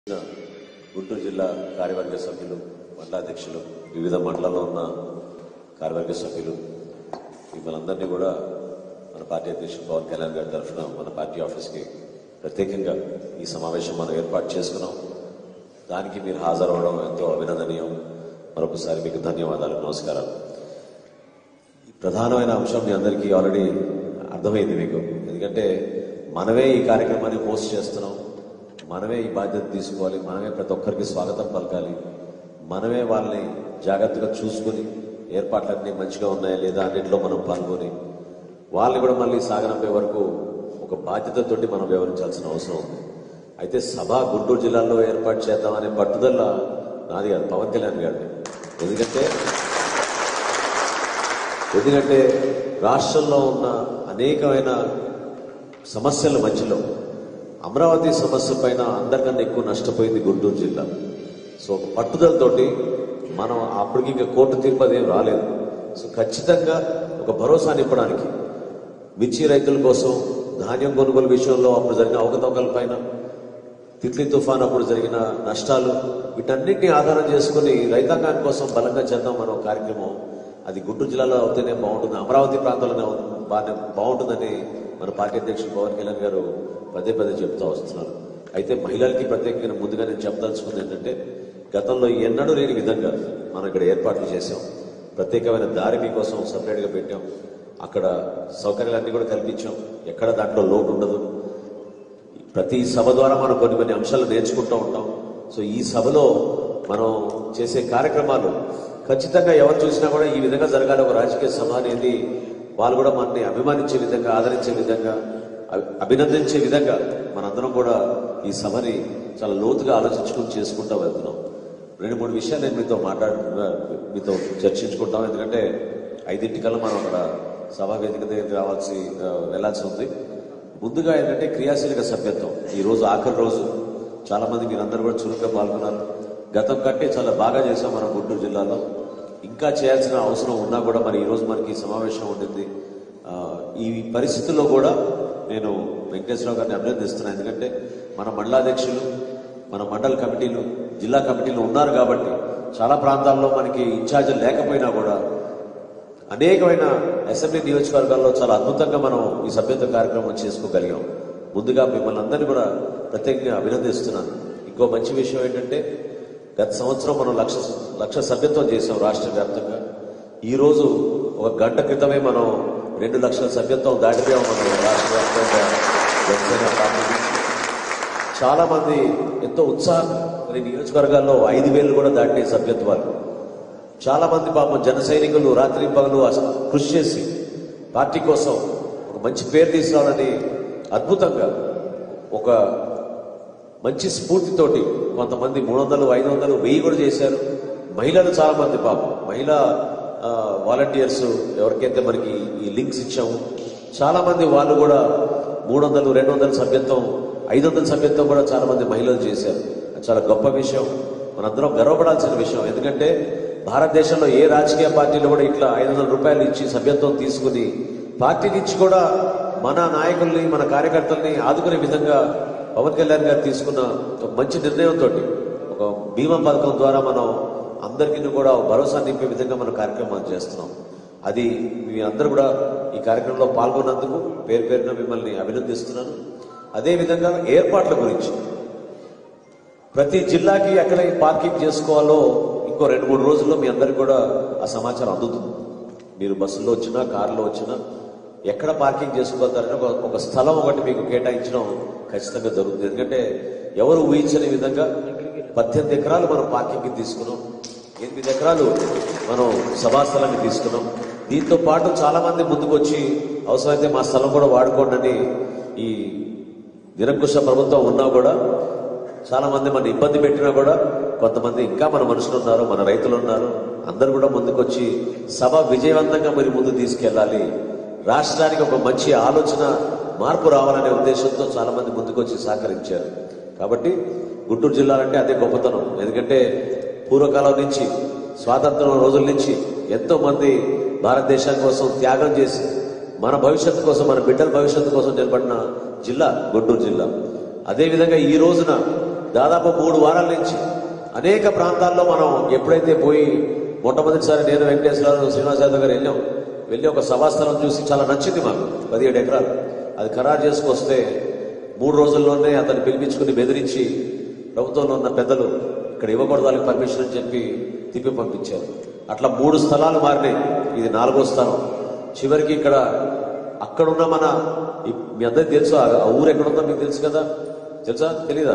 గుంటూరు జిల్లా కార్యవర్గ సభ్యులు, మండలాధ్యక్షులు, వివిధ మండలాల్లో ఉన్న కార్యవర్గ సభ్యులు మిమ్మల్ని కూడా మన పార్టీ అధ్యక్షుడు పవన్ కళ్యాణ్ గారి తరఫున మన పార్టీ ఆఫీస్కి ప్రత్యేకంగా ఈ సమావేశం మనం ఏర్పాటు చేసుకున్నాం. దానికి మీరు హాజరవడం ఎంతో అభినందనీయం. మరొకసారి మీకు ధన్యవాదాలు, నమస్కారాలు. ఈ ప్రధానమైన అంశం మీ అందరికీ ఆల్రెడీ అర్థమైంది మీకు. ఎందుకంటే మనమే ఈ కార్యక్రమాన్ని హోస్ట్ చేస్తున్నాం, మనమే ఈ బాధ్యత తీసుకోవాలి, మనమే ప్రతి ఒక్కరికి స్వాగతం పలకాలి, మనమే వాళ్ళని జాగ్రత్తగా చూసుకుని ఏర్పాట్లన్నీ మంచిగా ఉన్నాయా లేదా అన్నింటిలో మనం పాల్గొని వాళ్ళని కూడా మళ్ళీ సాగనంపే వరకు ఒక బాధ్యతతోటి మనం వ్యవహరించాల్సిన అవసరం ఉంది. అయితే సభ గుంటూరు జిల్లాలో ఏర్పాటు చేద్దామనే పట్టుదల నాది కాదు, పవన్ కళ్యాణ్ గారిది. ఎందుకంటే రాష్ట్రంలో ఉన్న అనేకమైన సమస్యల మధ్యలో అమరావతి సమస్య పైన అందరికన్నా ఎక్కువ నష్టపోయింది గుంటూరు జిల్లా. సో ఒక పట్టుదలతోటి మనం అప్పటికి ఇంకా కోర్టు తీర్పు అదేం రాలేదు. సో ఖచ్చితంగా ఒక భరోసా నింపడానికి మిర్చి రైతుల కోసం ధాన్యం కొనుగోలు విషయంలో అప్పుడు జరిగిన అవకతవకల పైన, తిట్లీ తుఫాన్ అప్పుడు జరిగిన నష్టాలు, వీటన్నిటిని ఆధారం చేసుకుని రైతాంగాని కోసం బలంగా చేద్దాం మనం కార్యక్రమం. అది గుంటూరు జిల్లాలో అవుతేనే బాగుంటుంది, అమరావతి ప్రాంతాల్లోనే బాగుంటుందని మన పార్టీ అధ్యక్షుడు పవన్ కళ్యాణ్ గారు పదే పదే చెప్తూ వస్తున్నారు. అయితే మహిళలకి ప్రత్యేకంగా ముందుగా నేను చెప్పదలుచుకుంది ఏంటంటే, గతంలో ఎన్నడూ లేని విధంగా మనం ఇక్కడ ఏర్పాట్లు చేసాం. ప్రత్యేకమైన దారి మీకోసం సపరేట్గా పెట్టాం, అక్కడ సౌకర్యాలన్నీ కూడా కల్పించాం, ఎక్కడ దాంట్లో లోటు ఉండదు. ప్రతి సభ ద్వారా మనం కొన్ని అంశాలు నేర్చుకుంటూ ఉంటాం. సో ఈ సభలో మనం చేసే కార్యక్రమాలు ఖచ్చితంగా ఎవరు చూసినా కూడా ఈ విధంగా జరగాలి. ఒక రాజకీయ సభ అనేది వాళ్ళు కూడా మనల్ని అభిమానించే విధంగా, ఆదరించే విధంగా, అభినందించే విధంగా మనందరం కూడా ఈ సభని చాలా లోతుగా ఆలోచించుకుని చేసుకుంటూ వెళ్తున్నాం. 2-3 విషయాలు నేను మీతో చర్చించుకుంటాం. ఎందుకంటే 5 మనం అక్కడ సభా వేదిక దగ్గరికి వెళ్లాల్సి ఉంది. ముందుగా ఏంటంటే క్రియాశీలక సభ్యత్వం. ఈ రోజు ఆఖరి రోజు, చాలా మంది మీరందరూ కూడా చురుగ్గా పాల్గొన్నారు. గతం కంటే చాలా బాగా చేశాం మనం గుంటూరు జిల్లాలో. ఇంకా చేయాల్సిన అవసరం ఉన్నా కూడా మరి ఈరోజు మనకి సమావేశం ఉండింది. ఈ పరిస్థితుల్లో కూడా నేను వెంకటేశ్వరరావు గారిని అభినందిస్తున్నాను. ఎందుకంటే మన మండలాధ్యక్షులు, మన మండల కమిటీలు, జిల్లా కమిటీలు ఉన్నారు కాబట్టి చాలా ప్రాంతాల్లో మనకి ఇన్ఛార్జీలు లేకపోయినా కూడా అనేకమైన అసెంబ్లీ నియోజకవర్గాల్లో చాలా అద్భుతంగా మనం ఈ సభ్యత్వ కార్యక్రమం చేసుకోగలిగాం. ముందుగా మిమ్మల్ని అందరినీ కూడా ప్రత్యేకంగా అభినందిస్తున్నాను. ఇంకో మంచి విషయం ఏంటంటే, గత సంవత్సరం మనం లక్ష సభ్యత్వం చేసాం రాష్ట్ర వ్యాప్తంగా. ఈరోజు ఒక గంట క్రితమే మనం 2 లక్షల సభ్యత్వం దాటిపోయాం మనం రాష్ట్ర వ్యాప్తంగా. జనసేన పార్టీ చాలా మంది ఎంతో ఉత్సాహం, నియోజకవర్గాల్లో 5,000 కూడా దాటిన సభ్యత్వాలు. చాలా మంది పాపం జన సైనికులు రాత్రి పగలు కృషి చేసి పార్టీ కోసం ఒక మంచి పేరు తీసుకురావాలని అద్భుతంగా ఒక మంచి స్ఫూర్తితోటి కొంతమంది 300, 500, 1000 కూడా చేశారు. మహిళలు చాలా మంది పాపం, మహిళా వాలంటీర్స్ ఎవరికైతే మనకి ఈ లింక్స్ ఇచ్చాము, చాలా మంది వాళ్ళు కూడా 300, 200 సభ్యత్వం, 500 సభ్యత్వం కూడా చాలా మంది మహిళలు చేశారు. చాలా గొప్ప విషయం, మనందరం గర్వపడాల్సిన విషయం. ఎందుకంటే భారతదేశంలో ఏ రాజకీయ పార్టీలో కూడా ఇట్లా 500 రూపాయలు ఇచ్చి సభ్యత్వం తీసుకుని పార్టీ నుంచి కూడా మన నాయకుల్ని, మన కార్యకర్తల్ని ఆదుకునే విధంగా పవన్ కళ్యాణ్ గారు తీసుకున్న ఒక మంచి నిర్ణయంతో ఒక బీమా పథకం ద్వారా మనం అందరికీ కూడా భరోసా నింపే విధంగా మనం కార్యక్రమాలు చేస్తున్నాం. అది మీ అందరూ కూడా ఈ కార్యక్రమంలో పాల్గొన్నందుకు పేరు పేరున మిమ్మల్ని అభినందిస్తున్నాను. అదేవిధంగా ఏర్పాట్ల గురించి ప్రతి జిల్లాకి ఎక్కడ పార్కింగ్ చేసుకోవాలో ఇంకో 2-3 రోజుల్లో మీ అందరికి కూడా ఆ సమాచారం అందుతుంది. మీరు బస్సులో వచ్చినా, కారులో వచ్చినా ఎక్కడ పార్కింగ్ చేసుకోగలుగుతారని ఒక స్థలం ఒకటి మీకు కేటాయించడం ఖచ్చితంగా జరుగుతుంది. ఎందుకంటే ఎవరు ఊహించని విధంగా 18 ఎకరాలు మనం పార్కింగ్కి తీసుకున్నాం, 8 ఎకరాలు మనం సభాస్థలాన్ని తీసుకున్నాం. దీంతో పాటు చాలా మంది ముందుకు వచ్చి అవసరమైతే మా స్థలం కూడా వాడుకోండి అని, ఈ నిరంకుశ ప్రభుత్వం ఉన్నా కూడా చాలా మంది మన ఇబ్బంది పెట్టినా కూడా కొంతమంది ఇంకా మన మనుషులు ఉన్నారు, మన రైతులు ఉన్నారు, అందరూ కూడా ముందుకొచ్చి సభ విజయవంతంగా మీరు ముందు తీసుకెళ్ళాలి, రాష్ట్రానికి ఒక మంచి ఆలోచన, మార్పు రావాలనే ఉద్దేశంతో చాలా మంది ముందుకొచ్చి సహకరించారు. కాబట్టి గుంటూరు జిల్లా అంటే అదే గొప్పతనం. ఎందుకంటే పూర్వకాలం నుంచి, స్వాతంత్రం రోజుల నుంచి ఎంతో మంది భారతదేశం కోసం త్యాగం చేసి మన భవిష్యత్తు కోసం, మన బిడ్డల భవిష్యత్తు కోసం నిలబడిన జిల్లా గుంటూరు జిల్లా. అదేవిధంగా ఈ రోజున దాదాపు 3 వారాల నుంచి అనేక ప్రాంతాల్లో మనం ఎప్పుడైతే పోయి మొట్టమొదటిసారి నేను వెంకటేశ్వరరావు శ్రీనివాస్ యాదవ్ గారు వెళ్ళి ఒక సభాస్థలం చూసి చాలా నచ్చింది మాకు. 17 ఎకరాలు అది ఖరారు చేసుకొస్తే 3 రోజుల్లోనే అతన్ని పిలిపించుకుని బెదిరించి ప్రభుత్వంలో ఉన్న పెద్దలు ఇక్కడ ఇవ్వకూడదు వాళ్ళకి పర్మిషన్ అని చెప్పి తిప్పి పంపించారు. అట్లా 3 స్థలాలు మారినాయి. ఇది 4వ స్థలం. చివరికి ఇక్కడ అక్కడున్న మన మీ అందరికి తెలుసు ఆ ఊరు ఎక్కడుందో మీకు తెలుసు కదా, తెలుసా తెలీదా?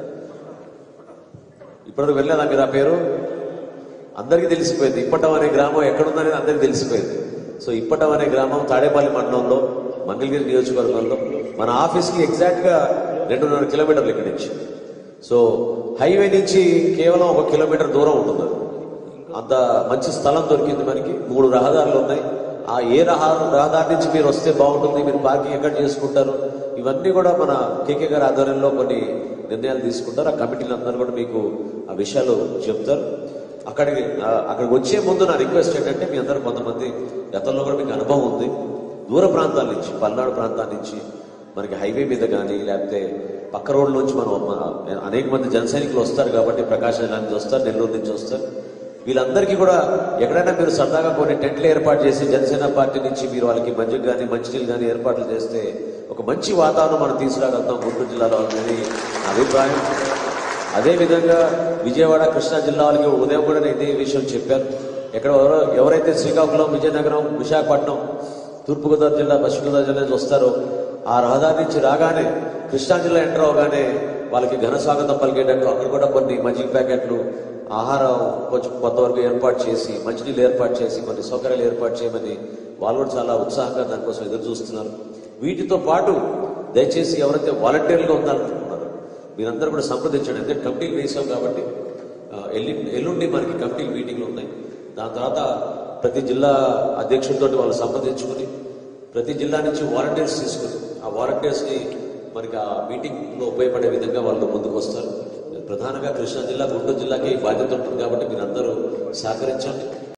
ఇప్పటివరకు వెళ్ళలేదా మీరు? ఆ పేరు అందరికీ తెలిసిపోయింది. ఇప్పటం అనే గ్రామం ఎక్కడుందనేది అందరికీ తెలిసిపోయింది. సో ఇప్పటం అనే గ్రామం తాడేపల్లి మండలంలో మంగళగిరి నియోజకవర్గంలో మన ఆఫీస్కి ఎగ్జాక్ట్ గా 2.5 కిలోమీటర్లు ఇక్కడి నుంచి. సో హైవే నుంచి కేవలం 1 కిలోమీటర్ దూరం ఉంటుంది. అంత మంచి స్థలం దొరికింది మనకి. 3 రహదారులు ఉన్నాయి. ఆ ఏ రహదారి నుంచి మీరు వస్తే బాగుంటుంది, మీరు పార్కింగ్ ఎక్కడ చేసుకుంటారు, ఇవన్నీ కూడా మన కేకే గారి ఆధ్వర్యంలో కొన్ని నిర్ణయాలు తీసుకుంటారు. ఆ కమిటీలు అందరూ కూడా మీకు ఆ విషయాలు చెప్తారు. అక్కడికి వచ్చే ముందు నా రిక్వెస్ట్ ఏంటంటే, మీ అందరూ కొంతమంది గతంలో కూడా మీకు అనుభవం ఉంది. దూర ప్రాంతాల నుంచి, పల్నాడు ప్రాంతాల నుంచి మనకి హైవే మీద కానీ లేకపోతే పక్క రోడ్ల నుంచి మనం అనేక మంది జన సైనికులు వస్తారు కాబట్టి, ప్రకాశం జిల్లా నుంచి వస్తారు, నెల్లూరు నుంచి వస్తారు. వీళ్ళందరికీ కూడా ఎక్కడైనా మీరు సరదాగా కొన్ని టెంట్లు ఏర్పాటు చేసి జనసేన పార్టీ నుంచి మీరు వాళ్ళకి మజ్జిగ కానీ మంచినీళ్ళు కానీ ఏర్పాట్లు చేస్తే ఒక మంచి వాతావరణం మనం తీసుకురాగలుగుతాం గుంటూరు జిల్లాలో అనేది నా అభిప్రాయం. అదేవిధంగా విజయవాడ కృష్ణా జిల్లా వాళ్ళకి ఉదయం కూడా నేను ఇదే విషయం చెప్పాను. ఎవరైతే శ్రీకాకుళం, విజయనగరం, విశాఖపట్నం, తూర్పుగోదావరి జిల్లా, పశ్చిమ గోదావరి జిల్లా నుంచి వస్తారో ఆ రహదారి నుంచి రాగానే కృష్ణా జిల్లా ఎంటర్ అవగానే వాళ్ళకి ఘన స్వాగతం పలికేటట్టు అక్కడ కూడా కొన్ని మజ్జిగ ప్యాకెట్లు, ఆహారం కొంచెం కొంతవరకు ఏర్పాటు చేసి, మంచినీళ్ళు ఏర్పాటు చేసి, కొన్ని సౌకర్యాలు ఏర్పాటు చేయమని వాళ్ళు కూడా చాలా ఉత్సాహంగా దానికోసం ఎదురు చూస్తున్నారు. వీటితో పాటు దయచేసి ఎవరైతే వాలంటీర్లుగా ఉండాలనుకుంటున్నారో మీరందరూ కూడా సంప్రదించండి. ఎందుకంటే కమిటీలు వేసాం కాబట్టి ఎల్లుండి మనకి కమిటీలు మీటింగ్లు ఉన్నాయి. దాని తర్వాత ప్రతి జిల్లా అధ్యక్షుడితో వాళ్ళు సంప్రదించుకుని ప్రతి జిల్లా నుంచి వాలంటీర్స్ తీసుకుని ఆ వాలంటీర్స్ ని మనకి ఆ మీటింగ్ లో ఉపయోగపడే విధంగా వాళ్ళు ముందుకు వస్తారు. ప్రధానంగా కృష్ణా జిల్లా, గుంటూరు జిల్లాకి బాధ్యత ఉంటుంది కాబట్టి మీరందరూ సహకరించండి.